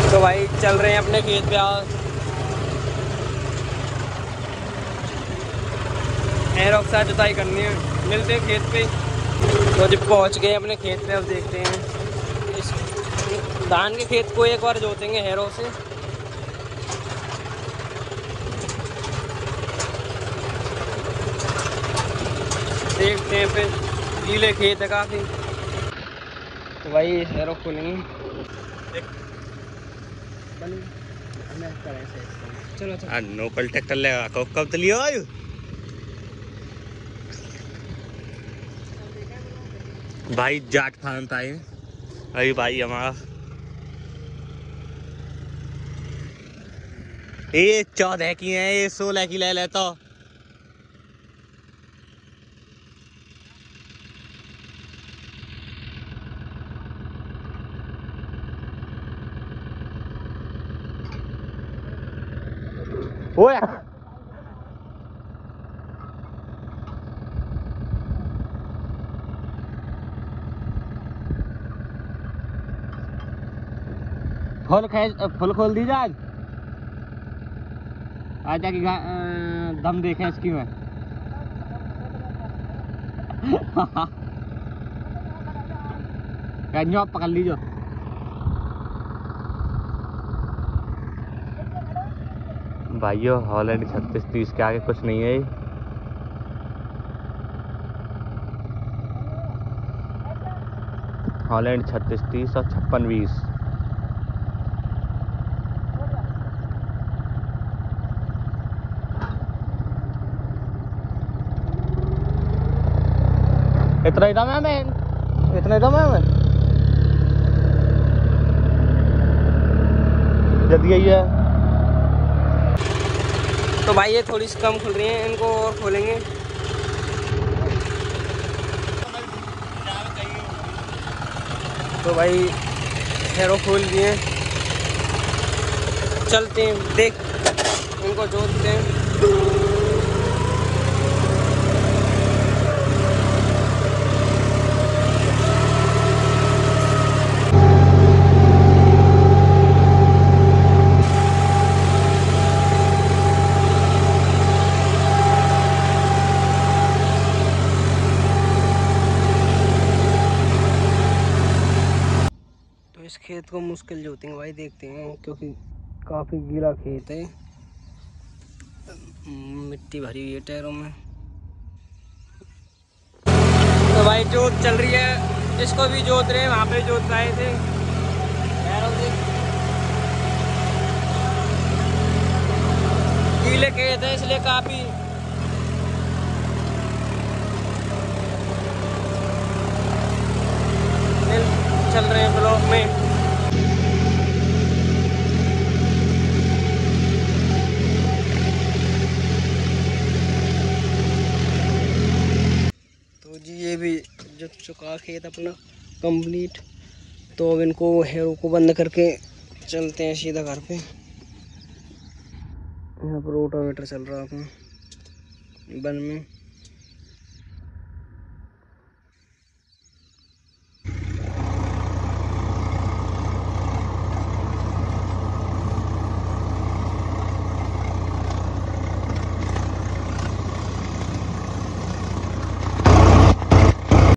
तो भाई चल रहे हैं अपने खेत पे आज। एरों के साथ जुताई करनी है, मिलते हैं खेत पे। तो जब पहुंच गए अपने खेत पे, अब देखते हैं इस धान के खेत को एक बार जोतेंगे हैरों से। देखते हैं फिर, गीले खेत है काफी। तो भाई हैरों खोलेंगे। चलो चलो नोकल ट्रैक्टर लगा कब तो लियो भाई जाट फानता है अभी भाई हमारा ये 14 की है, ये 16 की ले लेता। ओए फुल खोल दी जा आज जाके दम देखे इसकी में। आप पकड़ लीजिए भाइयों। हॉलैंड 3630 के आगे कुछ नहीं है। हॉलैंड 3630 और 5620। इतना ही दम है मैं, इतना ही दम है मैं जल्दी यही है। तो भाई ये थोड़ी सी कम खुल रही है, इनको और खोलेंगे। तो भाई हैरों खोल दिए, चलते हैं देख इनको जोतते हैं। इस खेत को मुश्किल जोतेंगे भाई, देखते हैं क्योंकि काफ़ी गीला खेत है, मिट्टी भरी हुई है टायरों में। तो भाई जोत चल रही है, जिसको भी जोत रहे हैं वहाँ पे जोत आए थे टायरों से। गीले खेत है इसलिए काफ़ी चल रहे हैं ब्लॉक में। तो जी ये भी जब चुका खेत अपना कंप्लीट, तो अब इनको हैरों को बंद करके चलते हैं सीधा घर पे। यहाँ पर रोटावेटर चल रहा है अपना वन में।